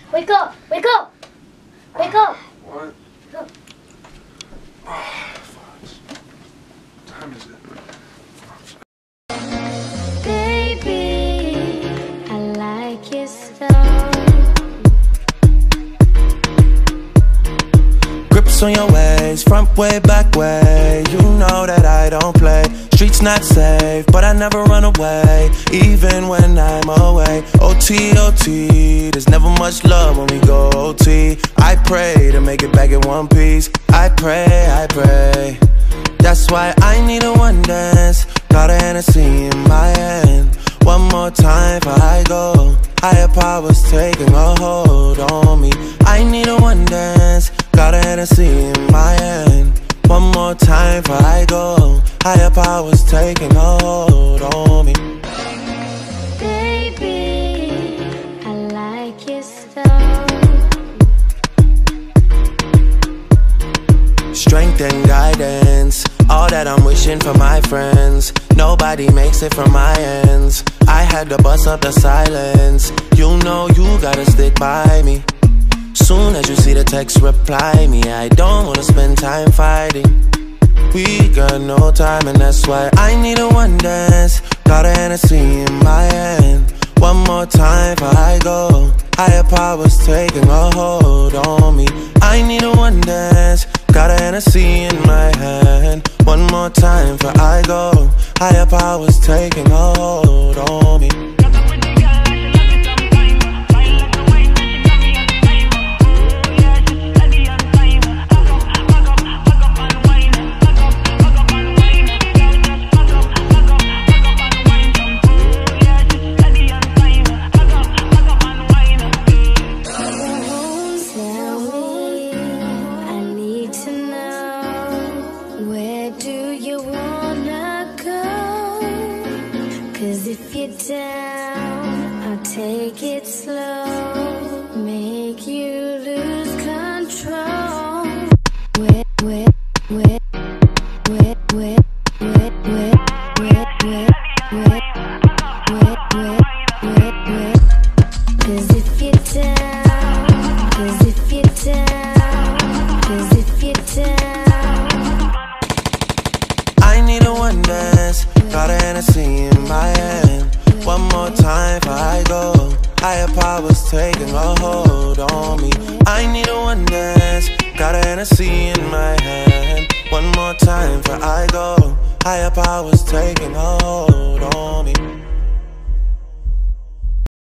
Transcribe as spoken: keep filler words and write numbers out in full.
Wake up! Wake up! Wake up! What? Wake up. Oh, fuck. What time is it? Baby, I like your stuff. Grips on your ways, front way, back way. You know that I don't play. Streets not safe, but I never run away, even when I'm away. O T, O T, there's never much love when we go O T. I pray to make it back in one piece. I pray, I pray. That's why I need a one dance. Got a Hennessy in my hand. One more time before I go. Higher powers taking a hold on me. I need a one dance. Got a Hennessy in my hand. One more time before I go. Higher powers taking a hold on me. Baby, I like your stuff. Strength and guidance, all that I'm wishing for my friends. Nobody makes it from my ends. I had to bust up the silence. You know you gotta stick by me. Soon as you see the text, reply me. I don't wanna spend time fighting. We got no time and that's why I need a one dance. Got a Hennessy in my hand. One more time before I go. Higher powers taking a hold on me. I need a one dance. Got a Hennessy in my hand. One more time before I go. Higher powers taking a hold on me. If you're down, I'll take it slow. Make you lose control. Wet, wet, wet, wet, wet, wet, wet, wet, wet, wet, wet, wet, wet, wet. Cause if you're down, cause if you're down, cause if you're down. I need a one dance. Got a Hennessy in my hand. One more time before I go. Higher powers taking a hold on me. I need a one dance. Got a Hennessy in my hand. One more time before I go. Higher powers taking a hold on me.